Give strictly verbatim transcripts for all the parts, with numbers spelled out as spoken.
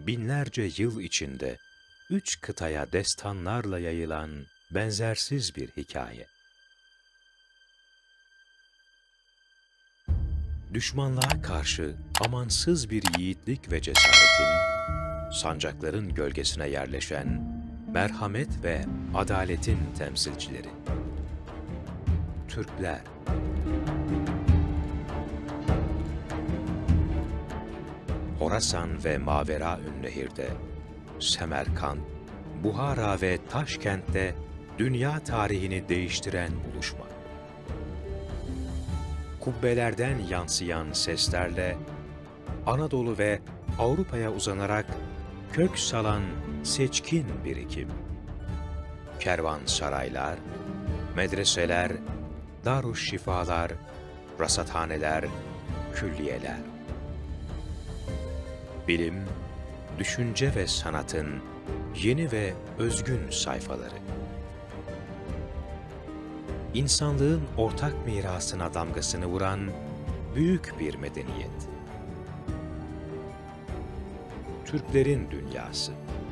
binlerce yıl içinde üç kıtaya destanlarla yayılan benzersiz bir hikaye. Düşmanlığa karşı amansız bir yiğitlik ve cesaretin, sancakların gölgesine yerleşen merhamet ve adaletin temsilcileri. Türkler. Horasan ve Maveraünnehir'de, Semerkant, Buhara ve Taşkent'te dünya tarihini değiştiren buluşma. Kubbelerden yansıyan seslerle Anadolu ve Avrupa'ya uzanarak kök salan seçkin birikim. Kervansaraylar, medreseler, darüşşifalar, rasathaneler, külliyeler. Bilim, düşünce ve sanatın yeni ve özgün sayfaları. İnsanlığın ortak mirasına damgasını vuran büyük bir medeniyet. Türklerin dünyası.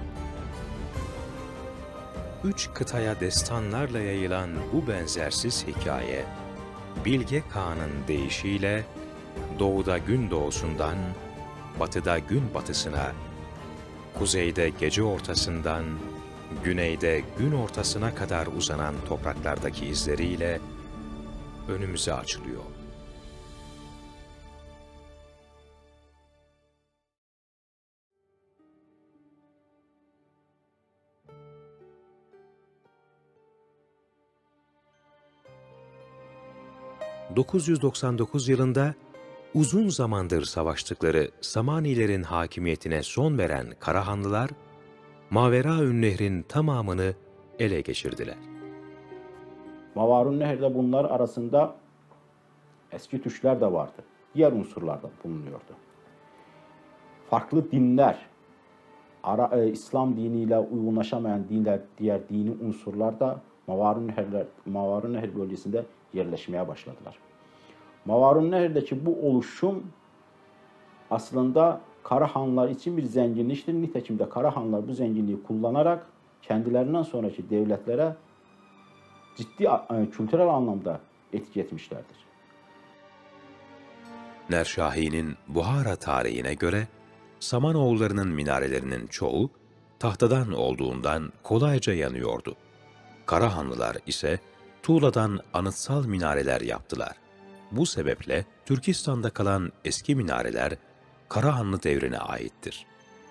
Üç kıtaya destanlarla yayılan bu benzersiz hikaye, Bilge Kağan'ın deyişiyle doğuda gün doğusundan, batıda gün batısına, kuzeyde gece ortasından, güneyde gün ortasına kadar uzanan topraklardaki izleriyle önümüze açılıyor. dokuz yüz doksan dokuz yılında uzun zamandır savaştıkları Samanilerin hakimiyetine son veren Karahanlılar, Maveraünnehir'in tamamını ele geçirdiler. Maveraünnehir'de bunlar arasında eski Türkler de vardı. Diğer unsurlar da bulunuyordu. Farklı dinler, Ara, e, İslam diniyle uygunlaşamayan dinler, diğer dini unsurlar da Maveraünnehir bölgesinde yerleşmeye başladılar. Maveraünnehir'deki bu oluşum aslında Karahanlar için bir zenginliktir. Nitekim de Karahanlar bu zenginliği kullanarak kendilerinden sonraki devletlere ciddi kültürel anlamda etki etmişlerdir. Nerşahi'nin Buhara tarihine göre Samanoğullarının minarelerinin çoğu tahtadan olduğundan kolayca yanıyordu. Karahanlılar ise tuğladan anıtsal minareler yaptılar. Bu sebeple Türkistan'da kalan eski minareler Karahanlı devrine aittir.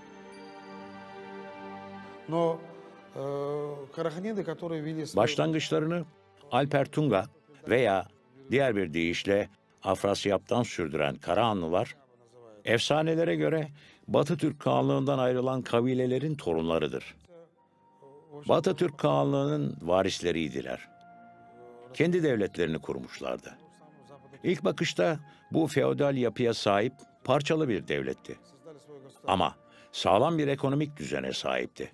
Başlangıçlarını Alpertunga veya diğer bir deyişle Afrasyap'tan sürdüren Karahanlılar, efsanelere göre Batı Türk Kağanlığı'ndan ayrılan kabilelerin torunlarıdır. Batı Türk Kağanlığı'nın varisleriydiler. Kendi devletlerini kurmuşlardı. İlk bakışta bu feodal yapıya sahip parçalı bir devletti. Ama sağlam bir ekonomik düzene sahipti.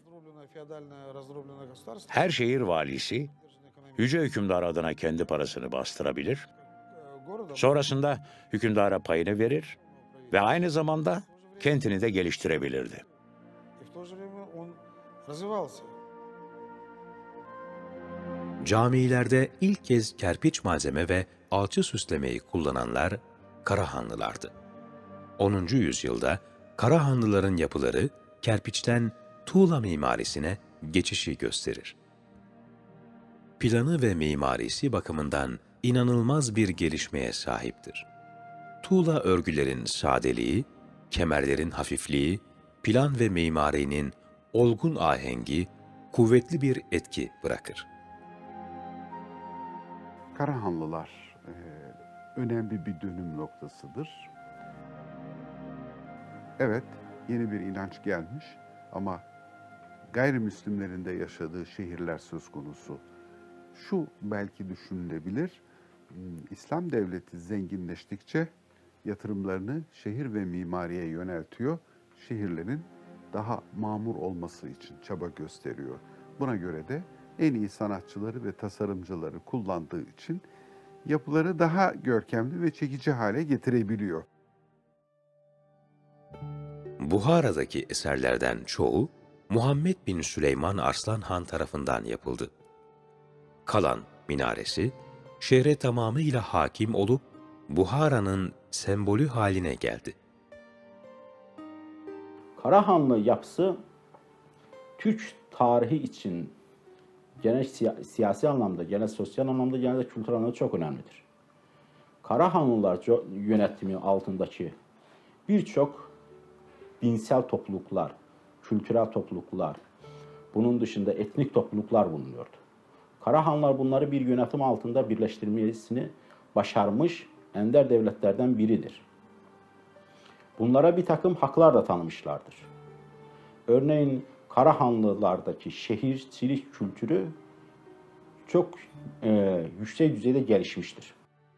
Her şehir valisi, yüce hükümdar adına kendi parasını bastırabilir, sonrasında hükümdara payını verir ve aynı zamanda kentini de geliştirebilirdi. Camilerde ilk kez kerpiç malzeme ve alçı süslemeyi kullananlar Karahanlılardı. onuncu yüzyılda Karahanlıların yapıları kerpiçten tuğla mimarisine geçişi gösterir. Planı ve mimarisi bakımından inanılmaz bir gelişmeye sahiptir. Tuğla örgülerin sadeliği, kemerlerin hafifliği, plan ve mimarinin olgun ahengi kuvvetli bir etki bırakır. Karahanlılar e, önemli bir dönüm noktasıdır. Evet, yeni bir inanç gelmiş ama gayrimüslimlerin de yaşadığı şehirler söz konusu. Şu belki düşünülebilir, İslam devleti zenginleştikçe yatırımlarını şehir ve mimariye yöneltiyor. Şehirlerin daha mamur olması için çaba gösteriyor. Buna göre de en iyi sanatçıları ve tasarımcıları kullandığı için yapıları daha görkemli ve çekici hale getirebiliyor. Buhara'daki eserlerden çoğu Muhammed bin Süleyman Arslan Han tarafından yapıldı. Kalan minaresi, şehre tamamıyla hakim olup Buhara'nın sembolü haline geldi. Karahanlı yapısı Türk tarihi için genel siya- siyasi anlamda, genel sosyal anlamda, genel de kültürel anlamda çok önemlidir. Karahanlılar co- yönetimi altındaki birçok dinsel topluluklar, kültürel topluluklar, bunun dışında etnik topluluklar bulunuyordu. Karahanlılar bunları bir yönetim altında birleştirmesini başarmış ender devletlerden biridir. Bunlara bir takım haklar da tanımışlardır. Örneğin Karahanlılardaki şehircilik kültürü çok e, yüksek düzeyde gelişmiştir.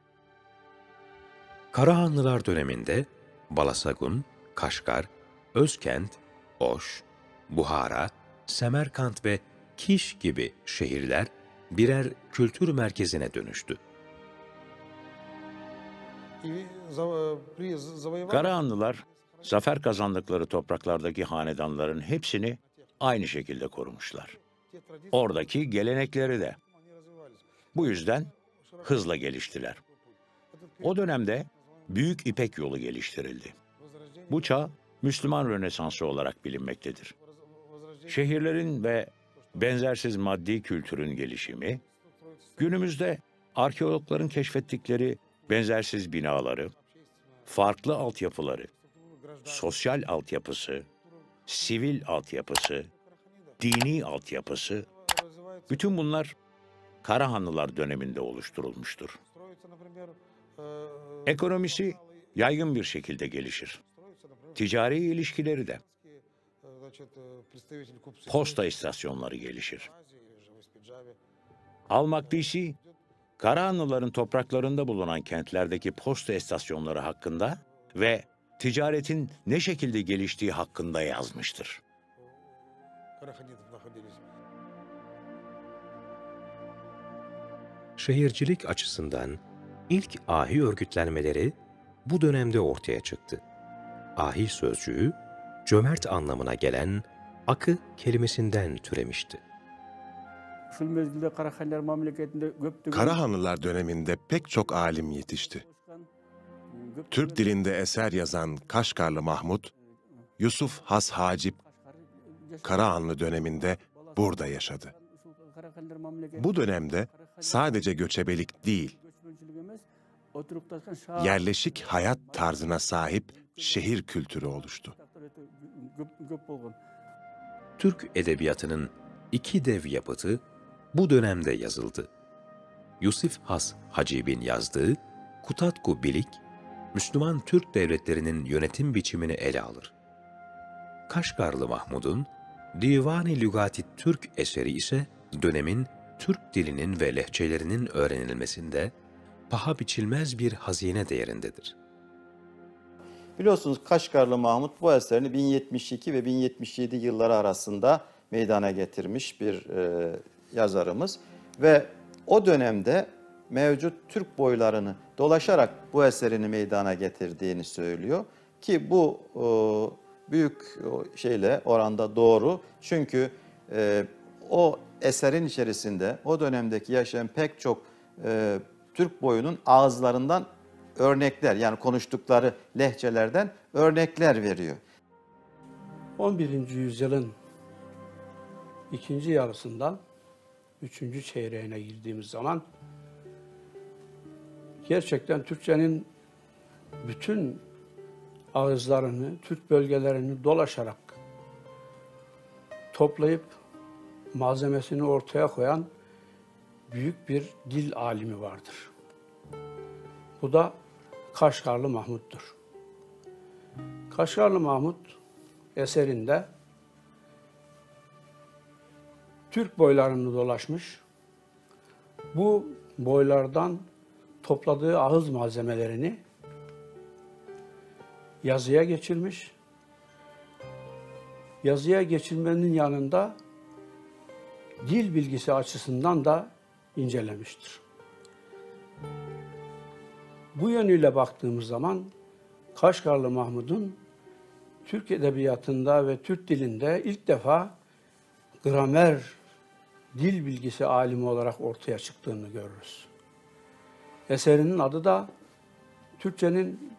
Karahanlılar döneminde Balasagun, Kaşgar, Özkent, Oş, Buhara, Semerkant ve Kiş gibi şehirler birer kültür merkezine dönüştü. Karahanlılar, zafer kazandıkları topraklardaki hanedanların hepsini aynı şekilde korumuşlar. Oradaki gelenekleri de. Bu yüzden hızla geliştiler. O dönemde Büyük İpek Yolu geliştirildi. Bu çağ Müslüman Rönesansı olarak bilinmektedir. Şehirlerin ve benzersiz maddi kültürün gelişimi, günümüzde arkeologların keşfettikleri benzersiz binaları, farklı altyapıları, sosyal altyapısı, sivil altyapısı, dini altyapısı, bütün bunlar Karahanlılar döneminde oluşturulmuştur. Ekonomisi yaygın bir şekilde gelişir. Ticari ilişkileri de. Posta istasyonları gelişir. Al-Makdisi, Karahanlıların topraklarında bulunan kentlerdeki posta istasyonları hakkında ve ticaretin ne şekilde geliştiği hakkında yazmıştır. Şehircilik açısından ilk ahi örgütlenmeleri bu dönemde ortaya çıktı. Ahi sözcüğü, cömert anlamına gelen akı kelimesinden türemişti. Karahanlılar döneminde pek çok alim yetişti. Türk dilinde eser yazan Kaşgarlı Mahmud, Yusuf Has Hacip, Karahanlı döneminde burada yaşadı. Bu dönemde sadece göçebelik değil, yerleşik hayat tarzına sahip şehir kültürü oluştu. Türk edebiyatının iki dev yapıtı bu dönemde yazıldı. Yusuf Has Hacib'in yazdığı Kutatku Bilik, Müslüman Türk devletlerinin yönetim biçimini ele alır. Kaşgarlı Mahmud'un Divan-ı Lügati Türk eseri ise dönemin Türk dilinin ve lehçelerinin öğrenilmesinde paha biçilmez bir hazine değerindedir. Biliyorsunuz Kaşgarlı Mahmud bu eserini bin yetmiş iki ve bin yetmiş yedi yılları arasında meydana getirmiş bir e, yazarımız. Ve o dönemde mevcut Türk boylarını dolaşarak bu eserini meydana getirdiğini söylüyor. Ki bu e, büyük şeyle oranda doğru. Çünkü e, o eserin içerisinde o dönemdeki yaşayan pek çok e, Türk boyunun ağızlarından örnekler, yani konuştukları lehçelerden örnekler veriyor. on birinci yüzyılın ikinci yarısından üçüncü çeyreğine girdiğimiz zaman gerçekten Türkçenin bütün ağızlarını, Türk bölgelerini dolaşarak toplayıp malzemesini ortaya koyan büyük bir dil alimi vardır. Bu da Kaşgarlı Mahmud'dur. Kaşgarlı Mahmud eserinde Türk boylarını dolaşmış, bu boylardan topladığı ağız malzemelerini yazıya geçirmiş, yazıya geçirmenin yanında dil bilgisi açısından da incelemiştir. Bu yönüyle baktığımız zaman Kaşgarlı Mahmud'un Türk edebiyatında ve Türk dilinde ilk defa gramer, dil bilgisi alimi olarak ortaya çıktığını görürüz. Eserinin adı da Türkçenin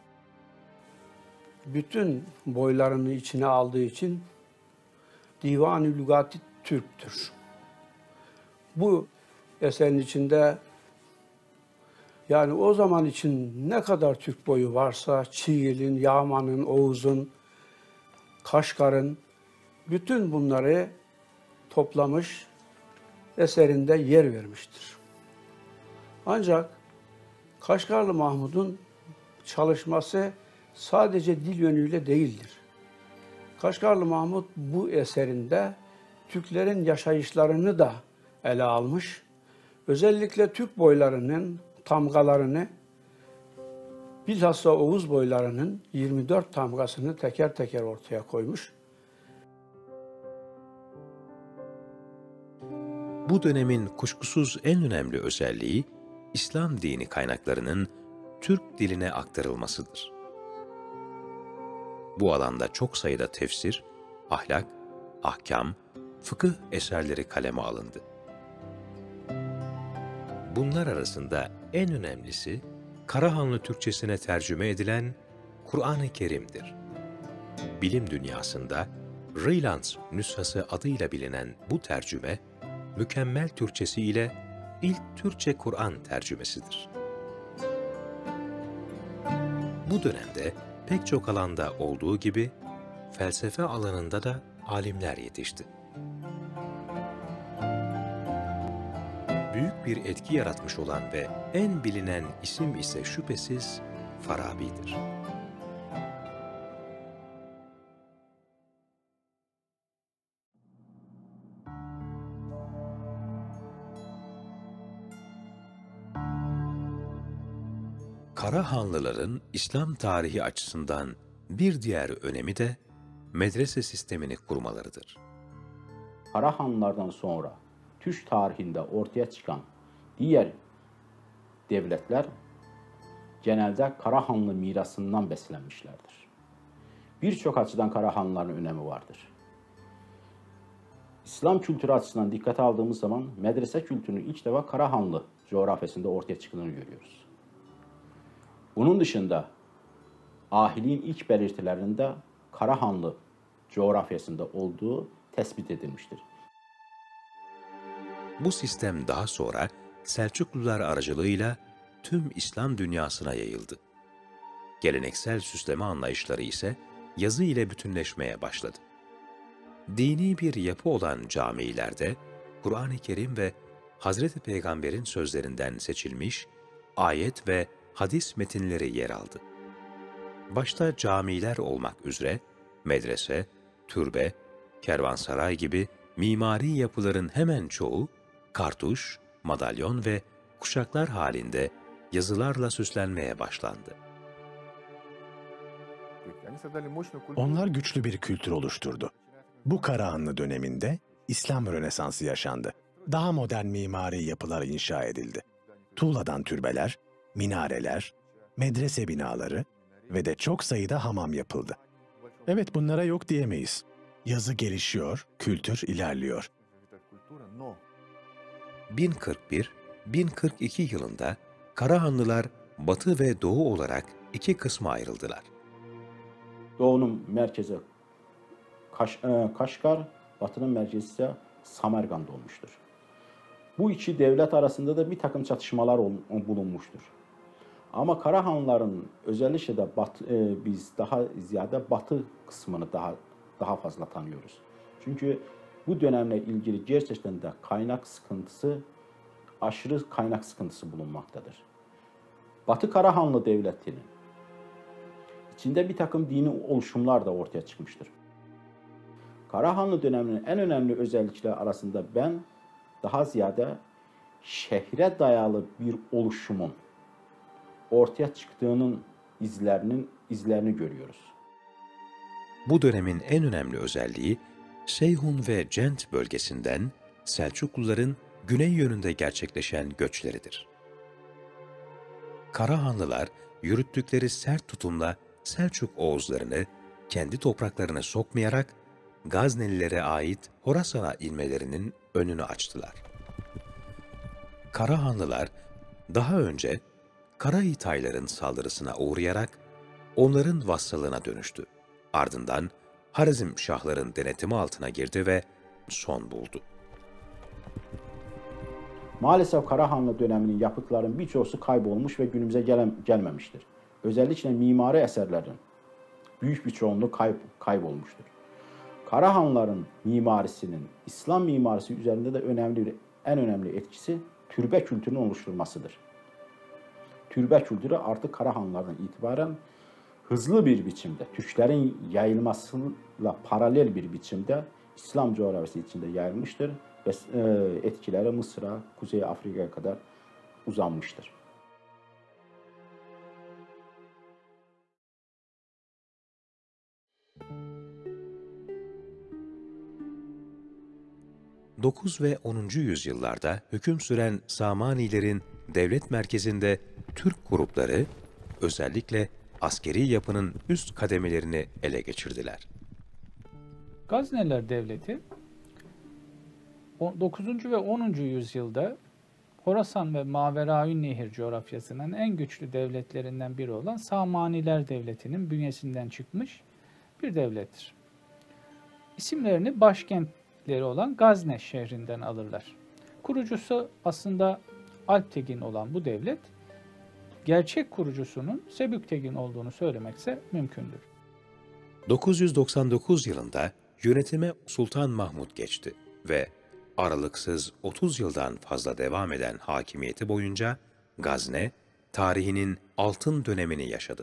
bütün boylarını içine aldığı için Divan-ı Lügat-ı Türk'tür. Bu eserin içinde yani o zaman için ne kadar Türk boyu varsa Çiğil'in, Yağman'ın, Oğuz'un, Kaşgar'ın bütün bunları toplamış, eserinde yer vermiştir. Ancak Kaşgarlı Mahmud'un çalışması sadece dil yönüyle değildir. Kaşgarlı Mahmud bu eserinde Türklerin yaşayışlarını da ele almış. Özellikle Türk boylarının tamgalarını, bilhassa Oğuz boylarının yirmi dört tamgasını teker teker ortaya koymuş. Bu dönemin kuşkusuz en önemli özelliği, İslam dini kaynaklarının Türk diline aktarılmasıdır. Bu alanda çok sayıda tefsir, ahlak, ahkam, fıkıh eserleri kaleme alındı. Bunlar arasında en önemlisi, Karahanlı Türkçesine tercüme edilen Kur'an-ı Kerim'dir. Bilim dünyasında Raylands nüshası adıyla bilinen bu tercüme, mükemmel Türkçesi ile ilk Türkçe Kur'an tercümesidir. Bu dönemde pek çok alanda olduğu gibi felsefe alanında da alimler yetişti. Büyük bir etki yaratmış olan ve en bilinen isim ise şüphesiz Farabi'dir. Karahanlıların İslam tarihi açısından bir diğer önemi de medrese sistemini kurmalarıdır. Karahanlılardan sonra Türk tarihinde ortaya çıkan diğer devletler genelde Karahanlı mirasından beslenmişlerdir. Birçok açıdan Karahanlıların önemi vardır. İslam kültürü açısından dikkate aldığımız zaman medrese kültürünün ilk defa Karahanlı coğrafyasında ortaya çıktığını görüyoruz. Bunun dışında ahiliğin ilk belirtilerinde Karahanlı coğrafyasında olduğu tespit edilmiştir. Bu sistem daha sonra Selçuklular aracılığıyla tüm İslam dünyasına yayıldı. Geleneksel süsleme anlayışları ise yazı ile bütünleşmeye başladı. Dini bir yapı olan camilerde Kur'an-ı Kerim ve Hazreti Peygamber'in sözlerinden seçilmiş ayet ve hadis metinleri yer aldı. Başta camiler olmak üzere medrese, türbe, kervansaray gibi mimari yapıların hemen çoğu kartuş, madalyon ve kuşaklar halinde yazılarla süslenmeye başlandı. Onlar güçlü bir kültür oluşturdu. Bu Karahanlı döneminde İslam Rönesansı yaşandı. Daha modern mimari yapılar inşa edildi. Tuğladan türbeler, minareler, medrese binaları ve de çok sayıda hamam yapıldı. Evet, bunlara yok diyemeyiz. Yazı gelişiyor, kültür ilerliyor. bin kırk bir bin kırk iki yılında Karahanlılar Batı ve Doğu olarak iki kısma ayrıldılar. Doğu'nun merkezi Kaş, e, Kaşgar, Batı'nın merkezi ise Samarkand olmuştur. Bu iki devlet arasında da bir takım çatışmalar ol, bulunmuştur. Ama Karahanlıların özellikle de Batı, e, biz daha ziyade Batı kısmını daha daha fazla tanıyoruz. Çünkü bu dönemle ilgili gerçekten de kaynak sıkıntısı, aşırı kaynak sıkıntısı bulunmaktadır. Batı Karahanlı Devleti'nin içinde bir takım dini oluşumlar da ortaya çıkmıştır. Karahanlı döneminin en önemli özellikleri arasında ben daha ziyade şehre dayalı bir oluşumun ortaya çıktığının izlerinin izlerini görüyoruz. Bu dönemin en önemli özelliği Seyhun ve Cent bölgesinden Selçukluların güney yönünde gerçekleşen göçleridir. Karahanlılar yürüttükleri sert tutumla Selçuk Oğuzlarını kendi topraklarına sokmayarak Gaznelilere ait Horasan'a inmelerinin önünü açtılar. Karahanlılar daha önce Karahitayların saldırısına uğrayarak onların vassalına dönüştü. Ardından Harizm Şahların denetimi altına girdi ve son buldu. Maalesef Karahanlı döneminin yapıtlarının birçoğu kaybolmuş ve günümüze gele gelmemiştir. Özellikle mimari eserlerin büyük bir çoğunluğu kayb kaybolmuştur. Karahanlıların mimarisinin İslam mimarisi üzerinde de önemli bir, en önemli etkisi türbe kültürünün oluşturmasıdır. Türbe kültürü artık Karahanlılardan itibaren hızlı bir biçimde, Türklerin yayılmasıyla paralel bir biçimde İslam coğrafyası içinde yayılmıştır ve etkileri Mısır'a, Kuzey Afrika'ya kadar uzanmıştır. dokuz ve onuncu yüzyıllarda hüküm süren Samanilerin devlet merkezinde Türk grupları özellikle askeri yapının üst kademelerini ele geçirdiler. Gazneliler Devleti dokuzuncu ve onuncu yüzyılda Horasan ve Maveraün Nehir coğrafyasının en güçlü devletlerinden biri olan Samaniler Devleti'nin bünyesinden çıkmış bir devlettir. İsimlerini başkentleri olan Gazne şehrinden alırlar. Kurucusu aslında Alptegin olan bu devlet, gerçek kurucusunun Sebüktegin olduğunu söylemekse mümkündür. dokuz yüz doksan dokuz yılında yönetime Sultan Mahmud geçti ve aralıksız otuz yıldan fazla devam eden hakimiyeti boyunca Gazne, tarihinin altın dönemini yaşadı.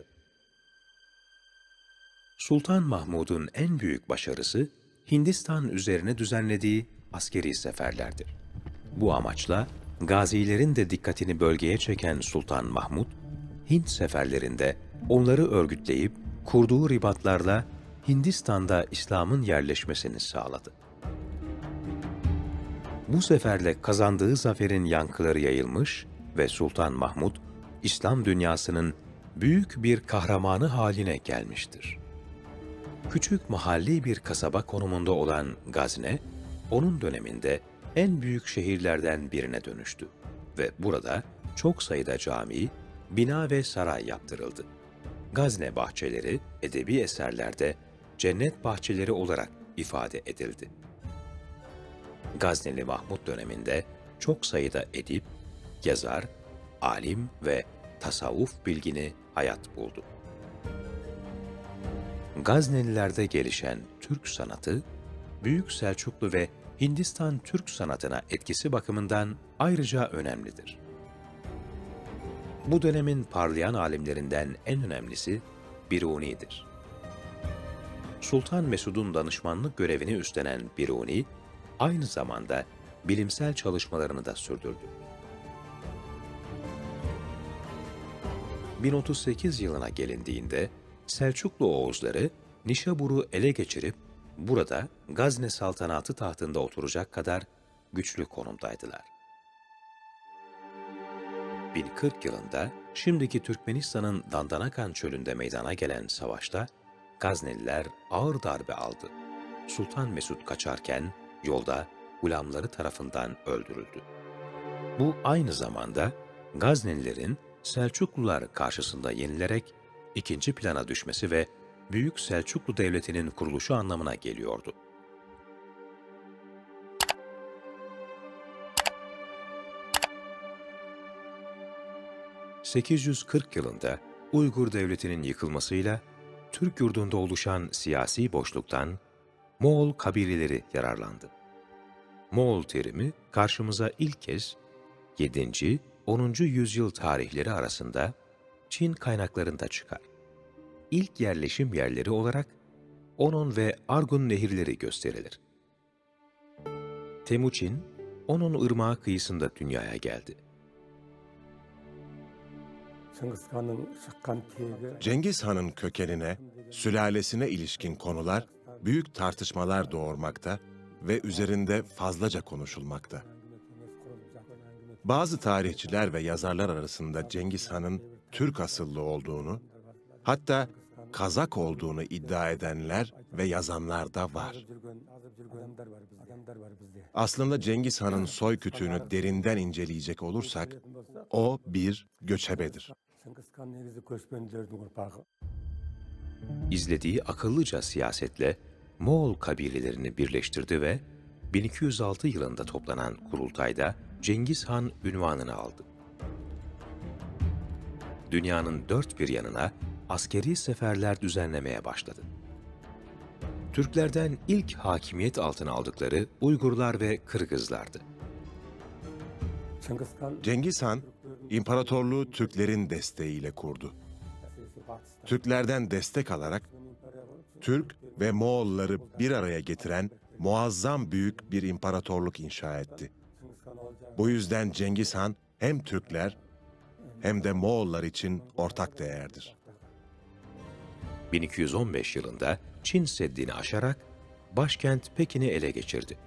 Sultan Mahmud'un en büyük başarısı, Hindistan üzerine düzenlediği askeri seferlerdir. Bu amaçla gazilerin de dikkatini bölgeye çeken Sultan Mahmud, Hint seferlerinde onları örgütleyip kurduğu ribatlarla Hindistan'da İslam'ın yerleşmesini sağladı. Bu seferle kazandığı zaferin yankıları yayılmış ve Sultan Mahmud, İslam dünyasının büyük bir kahramanı haline gelmiştir. Küçük mahalli bir kasaba konumunda olan Gazne, onun döneminde en büyük şehirlerden birine dönüştü ve burada çok sayıda cami, bina ve saray yaptırıldı. Gazne bahçeleri edebi eserlerde cennet bahçeleri olarak ifade edildi. Gazneli Mahmud döneminde çok sayıda edip, yazar, alim ve tasavvuf bilgini hayat buldu. Gaznelilerde gelişen Türk sanatı, Büyük Selçuklu ve Hindistan Türk sanatına etkisi bakımından ayrıca önemlidir. Bu dönemin parlayan alimlerinden en önemlisi Biruni'dir. Sultan Mesud'un danışmanlık görevini üstlenen Biruni, aynı zamanda bilimsel çalışmalarını da sürdürdü. bin otuz sekiz yılına gelindiğinde Selçuklu Oğuzları Nişabur'u ele geçirip burada Gazne saltanatı tahtında oturacak kadar güçlü konumdaydılar. bin kırk yılında şimdiki Türkmenistan'ın Dandanakan çölünde meydana gelen savaşta Gazneliler ağır darbe aldı. Sultan Mesud kaçarken yolda gulamları tarafından öldürüldü. Bu aynı zamanda Gaznelilerin Selçuklular karşısında yenilerek ikinci plana düşmesi ve Büyük Selçuklu Devleti'nin kuruluşu anlamına geliyordu. sekiz yüz kırk yılında Uygur Devleti'nin yıkılmasıyla Türk yurdunda oluşan siyasi boşluktan Moğol kabileleri yararlandı. Moğol terimi karşımıza ilk kez yedinci onuncu yüzyıl tarihleri arasında Çin kaynaklarında çıkar. İlk yerleşim yerleri olarak Onon ve Argun nehirleri gösterilir. Temuçin, Onon ırmağı kıyısında dünyaya geldi. Cengiz Han'ın kökenine, sülalesine ilişkin konular büyük tartışmalar doğurmakta ve üzerinde fazlaca konuşulmakta. Bazı tarihçiler ve yazarlar arasında Cengiz Han'ın Türk asıllı olduğunu, hatta Kazak olduğunu iddia edenler ve yazanlar da var. Aslında Cengiz Han'ın soy kütüğünü derinden inceleyecek olursak, o bir göçebedir. İzlediği akıllıca siyasetle Moğol kabilelerini birleştirdi ve bin iki yüz altı yılında toplanan kurultayda Cengiz Han unvanını aldı. Dünyanın dört bir yanına askeri seferler düzenlemeye başladı. Türklerden ilk hakimiyet altına aldıkları Uygurlar ve Kırgızlardı. Cengiz Han, imparatorluğu Türklerin desteğiyle kurdu. Türklerden destek alarak, Türk ve Moğolları bir araya getiren muazzam büyük bir imparatorluk inşa etti. Bu yüzden Cengiz Han hem Türkler hem de Moğollar için ortak değerdir. bin iki yüz on beş yılında Çin Seddi'ni aşarak başkent Pekin'i ele geçirdi.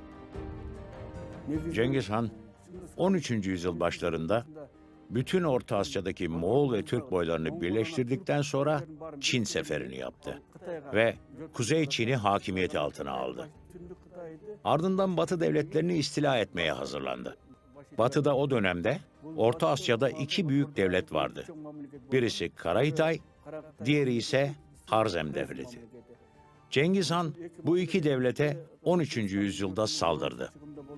Cengiz Han, on üçüncü yüzyıl başlarında bütün Orta Asya'daki Moğol ve Türk boylarını birleştirdikten sonra Çin seferini yaptı ve Kuzey Çin'i hakimiyeti altına aldı. Ardından Batı devletlerini istila etmeye hazırlandı. Batı'da o dönemde Orta Asya'da iki büyük devlet vardı. Birisi Karahitay, diğeri ise Harzem Devleti. Cengiz Han bu iki devlete on üçüncü yüzyılda saldırdı.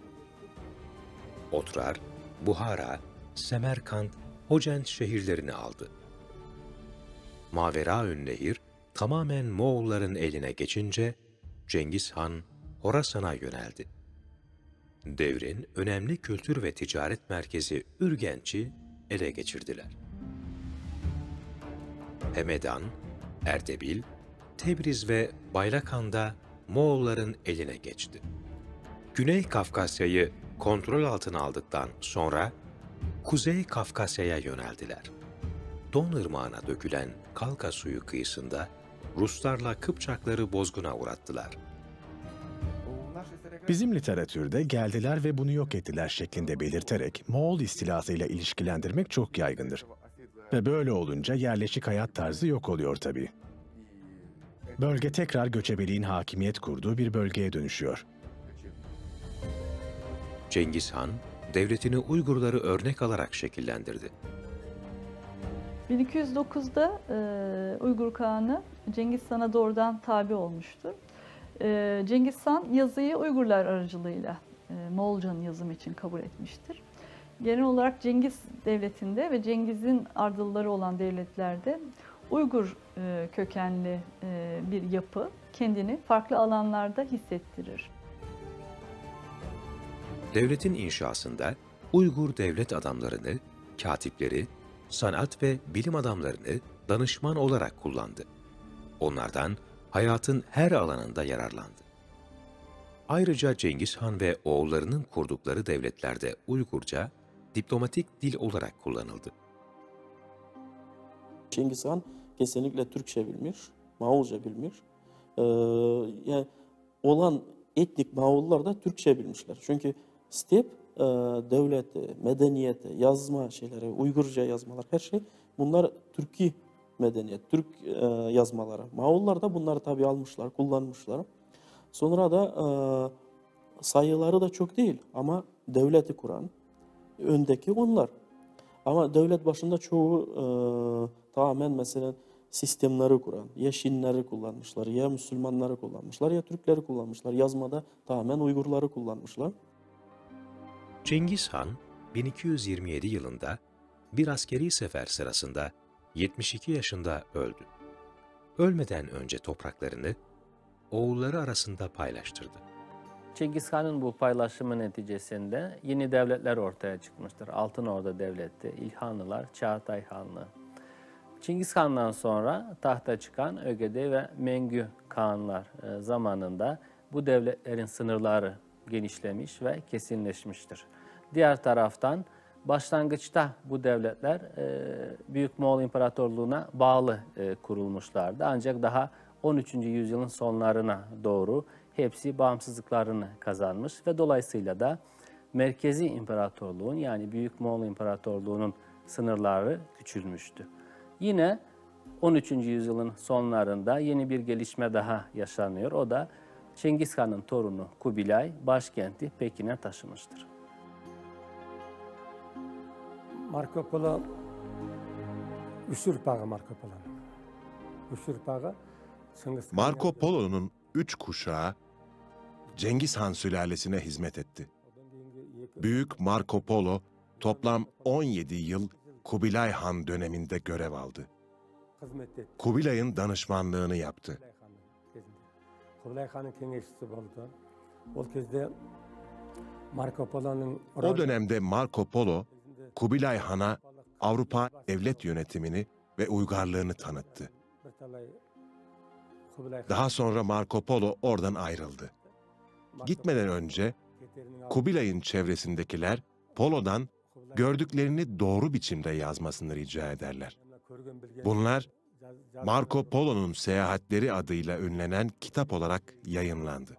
Otrar, Buhara, Semerkant, Hocent şehirlerini aldı. Maveraünnehir tamamen Moğolların eline geçince Cengiz Han Horasan'a yöneldi. Devrin önemli kültür ve ticaret merkezi Ürgenç'i ele geçirdiler. Hemedan, Erdebil, Tebriz ve Bayrakan da Moğolların eline geçti. Güney Kafkasya'yı kontrol altına aldıktan sonra Kuzey Kafkasya'ya yöneldiler. Don Irmağı'na dökülen Kalka suyu kıyısında Ruslarla Kıpçakları bozguna uğrattılar. Bizim literatürde geldiler ve bunu yok ettiler şeklinde belirterek Moğol istilasıyla ilişkilendirmek çok yaygındır. Ve böyle olunca yerleşik hayat tarzı yok oluyor tabii. Bölge tekrar göçebeliğin hakimiyet kurduğu bir bölgeye dönüşüyor. Cengiz Han, devletini Uygurları örnek alarak şekillendirdi. bin iki yüz dokuzda e, Uygur Kağan'ı Cengiz Han'a doğrudan tabi olmuştur. E, Cengiz Han yazıyı Uygurlar aracılığıyla e, Moğolcanın yazımı için kabul etmiştir. Genel olarak Cengiz Devleti'nde ve Cengiz'in ardılları olan devletlerde Uygur e, kökenli e, bir yapı kendini farklı alanlarda hissettirir. Devletin inşasında Uygur devlet adamlarını, katipleri, sanat ve bilim adamlarını danışman olarak kullandı. Onlardan hayatın her alanında yararlandı. Ayrıca Cengiz Han ve oğullarının kurdukları devletlerde Uygurca diplomatik dil olarak kullanıldı. Cengiz Han kesinlikle Türkçe bilmiş, Moğolca bilmiş. Ee, yani olan etnik Moğollar da Türkçe bilmişler. Çünkü step e, devleti, medeniyeti, yazma şeyleri, Uygurca yazmalar, her şey bunlar Türki medeniyet, Türk e, yazmaları. Moğollar da bunları tabii almışlar, kullanmışlar. Sonra da e, sayıları da çok değil ama devleti kuran öndeki onlar. Ama devlet başında çoğu e, tamamen mesela sistemleri kuran, ya Şinleri kullanmışlar, ya Müslümanları kullanmışlar, ya Türkleri kullanmışlar. Yazmada tamamen Uygurları kullanmışlar. Cengiz Han, bin iki yüz yirmi yedi yılında bir askeri sefer sırasında yetmiş iki yaşında öldü. Ölmeden önce topraklarını oğulları arasında paylaştırdı. Cengiz Han'ın bu paylaşımı neticesinde yeni devletler ortaya çıkmıştır. Altınordu Devleti, İlhanlılar, Çağatay Hanlığı. Cengiz Han'dan sonra tahta çıkan Ögede ve Mengü Kağanlar zamanında bu devletlerin sınırları genişlemiş ve kesinleşmiştir. Diğer taraftan başlangıçta bu devletler Büyük Moğol İmparatorluğu'na bağlı kurulmuşlardı. Ancak daha on üçüncü yüzyılın sonlarına doğru hepsi bağımsızlıklarını kazanmış ve dolayısıyla da merkezi imparatorluğun yani Büyük Moğol İmparatorluğu'nun sınırları küçülmüştü. Yine on üçüncü yüzyılın sonlarında yeni bir gelişme daha yaşanıyor. O da Cengiz Han'ın torunu Kubilay başkenti Pekin'e taşımıştır. Marco Polo üç ırpağı Marco Polo'nun. Üç ırpağı Marco Polo'nun üç kuşağı Cengiz Han sülalesine hizmet etti. Büyük Marco Polo toplam on yedi yıl Kubilay Han döneminde görev aldı. Kubilay'ın danışmanlığını yaptı. Kubilay Han'ın kengeçisi oldu. O kezde Marco Polo'nun... O dönemde Marco Polo, Kubilay Han'a Avrupa devlet yönetimini ve uygarlığını tanıttı. Daha sonra Marco Polo oradan ayrıldı. Gitmeden önce Kubilay'ın çevresindekiler Polo'dan gördüklerini doğru biçimde yazmasını rica ederler. Bunlar Marco Polo'nun Seyahatleri adıyla ünlenen kitap olarak yayınlandı.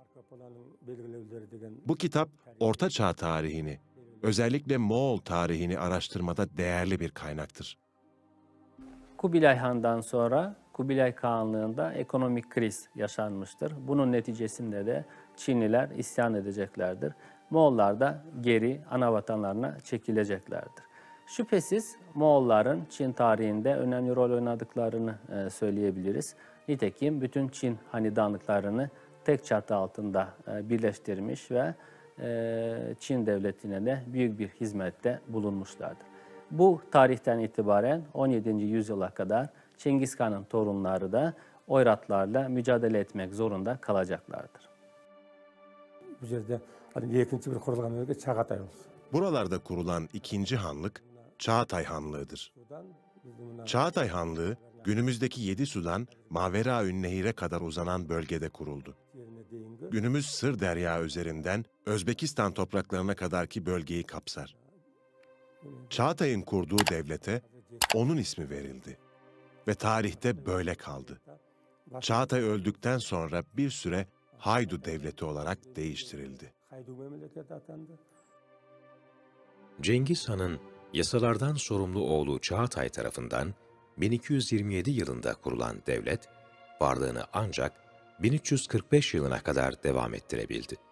Bu kitap Orta Çağ tarihini, özellikle Moğol tarihini araştırmada değerli bir kaynaktır. Kubilay Han'dan sonra Kubilay Kağanlığı'nda ekonomik kriz yaşanmıştır. Bunun neticesinde de Çinliler isyan edeceklerdir. Moğollar da geri ana vatanlarına çekileceklerdir. Şüphesiz Moğolların Çin tarihinde önemli rol oynadıklarını e, söyleyebiliriz. Nitekim bütün Çin hanedanlıklarını tek çatı altında e, birleştirmiş ve e, Çin devletine de büyük bir hizmette bulunmuşlardır. Bu tarihten itibaren on yedinci yüzyıla kadar Cengiz Han'ın torunları da Oyratlarla mücadele etmek zorunda kalacaklardır. Bu yerde hani ikinci bir kurulan ülke Çağatay olsun. Buralarda kurulan ikinci hanlık Çağatay Hanlığı'dır. Çağatay Hanlığı günümüzdeki Yedisu'dan Maveraün Nehir'e kadar uzanan bölgede kuruldu. Günümüz Sırderya üzerinden Özbekistan topraklarına kadarki bölgeyi kapsar. Çağatay'ın kurduğu devlete onun ismi verildi ve tarihte böyle kaldı. Çağatay öldükten sonra bir süre Haydu Devleti olarak değiştirildi. Cengiz Han'ın yasalardan sorumlu oğlu Çağatay tarafından bin iki yüz yirmi yedi yılında kurulan devlet, varlığını ancak bin üç yüz kırk beş yılına kadar devam ettirebildi.